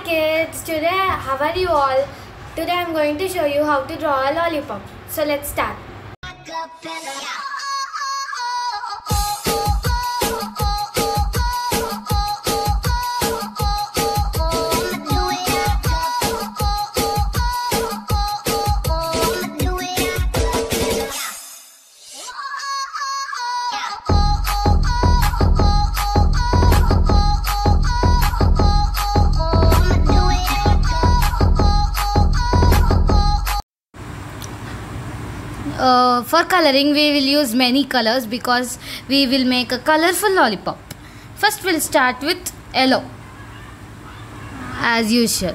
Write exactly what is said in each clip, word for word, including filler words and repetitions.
kids, today how are you all? Today I'm going to show you how to draw a lollipop. So let's start. Uh, for coloring we will use many colors because we will make a colorful lollipop. First we'll start with yellow as usual.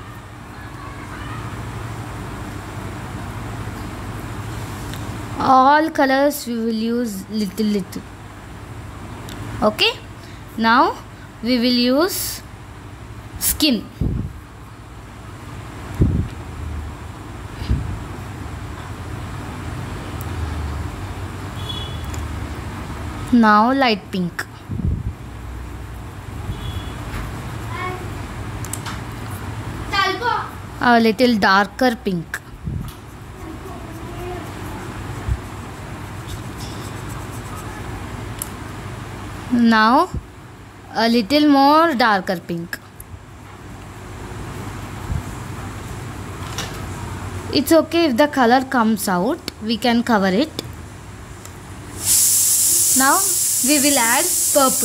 All colors we will use little little. Okay, now we will use skin. Now light pink. A little darker pink. Now a little more darker pink. It's okay if the color comes out, we can cover it. Now we will add purple.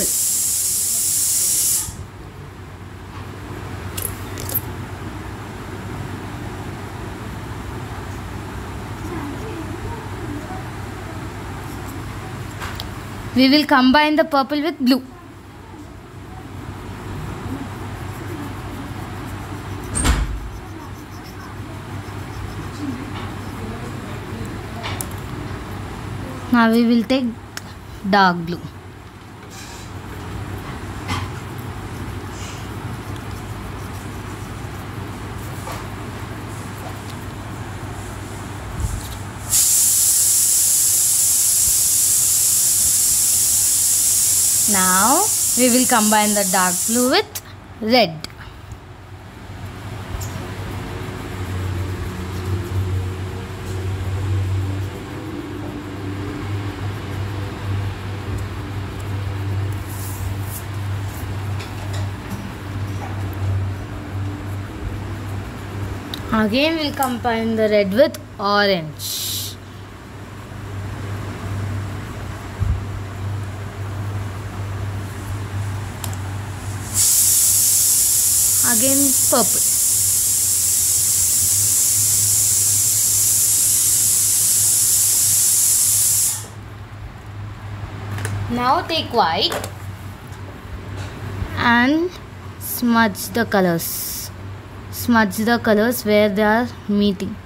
We will combine the purple with blue. Now we will take dark blue. Now we will combine the dark blue with red. Again we'll combine the red with orange. Again purple. Now take white and smudge the colors. Smudge the colors where they are meeting.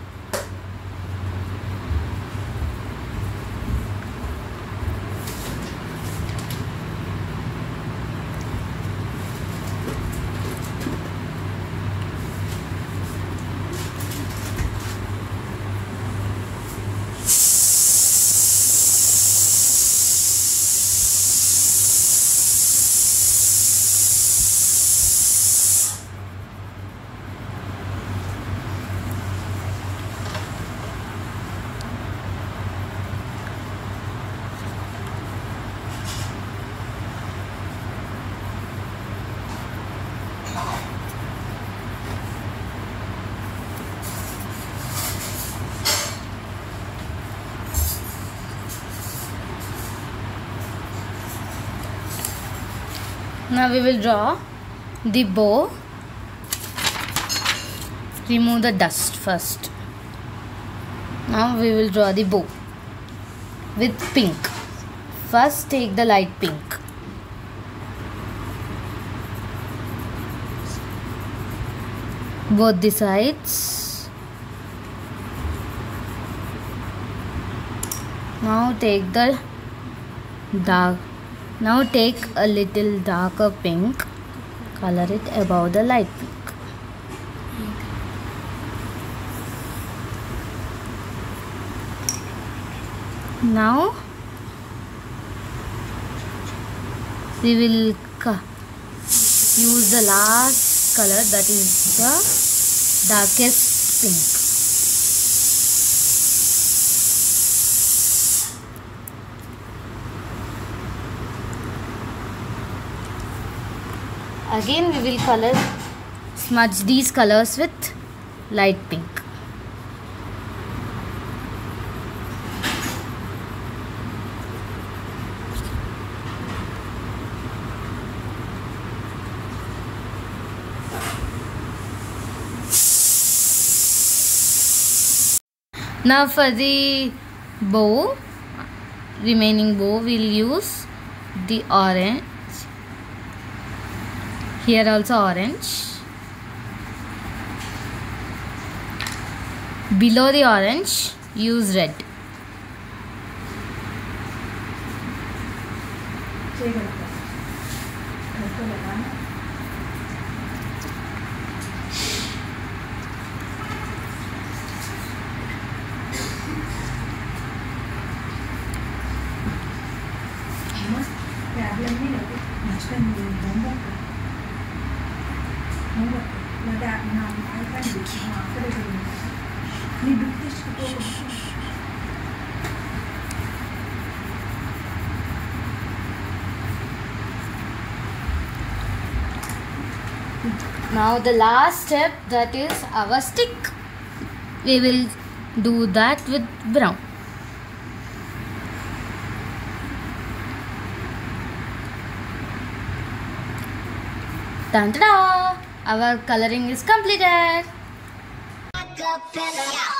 Now we will draw the bow. Remove the dust first. Now we will draw the bow with pink. First take the light pink. Both the sides. Now take the dark. Now take a little darker pink, color it above the light pink. Now we will use the last color, that is the darkest pink. Again we will color, smudge these colors with light pink. Now for the bow, remaining bow, we'll use the orange. Here also orange. Below the orange, use red. Now the last step, that is our stick. We will do that with brown. Dun, ta-da! Our coloring is completed.